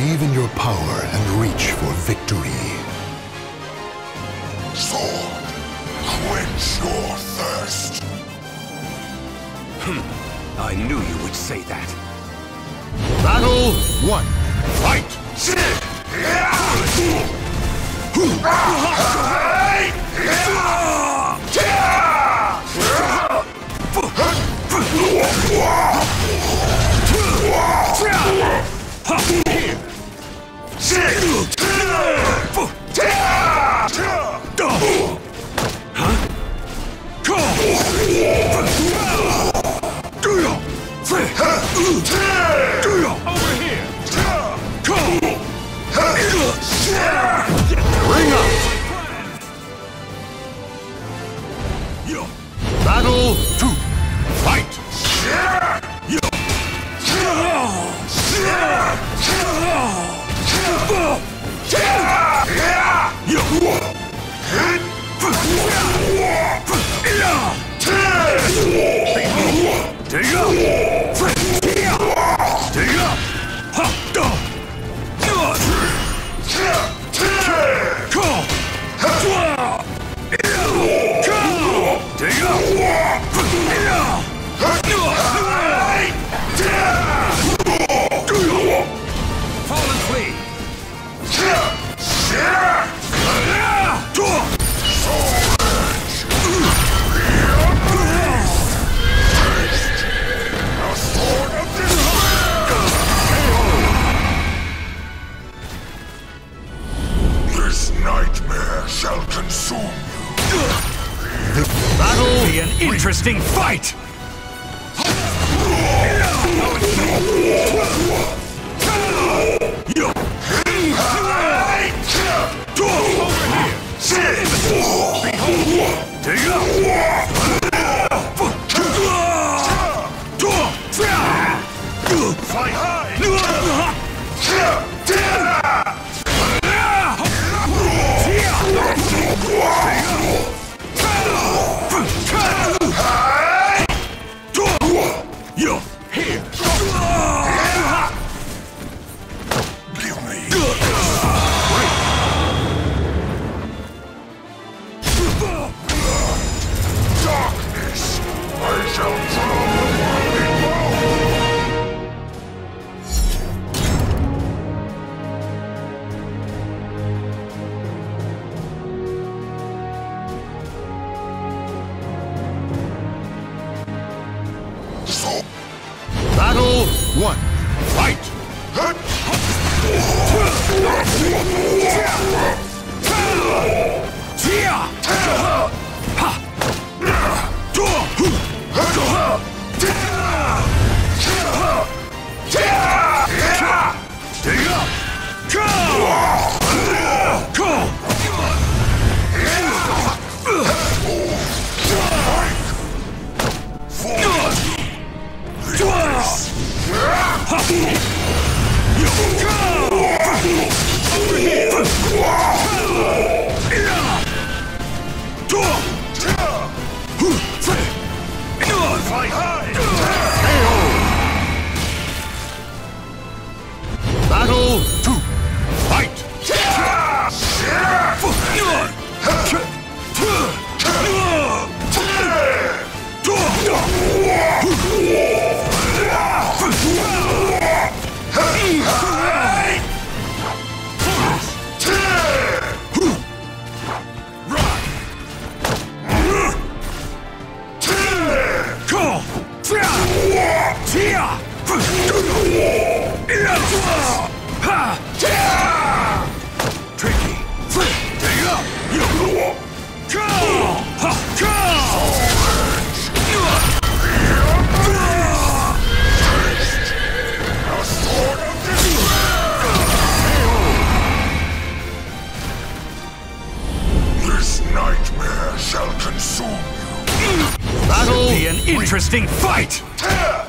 Believe in your power and reach for victory. Sword, quench your thirst. I knew you would say that. Battle 1. Fight! Ring up! Battle 2. Fight! Fallen flee! This nightmare shall consume you. That'll be an interesting fight! Darkness, I shall draw the Battle 1. Fight! Battle 2. Fight! Tricky! This nightmare shall consume you. That'll be an interesting fight!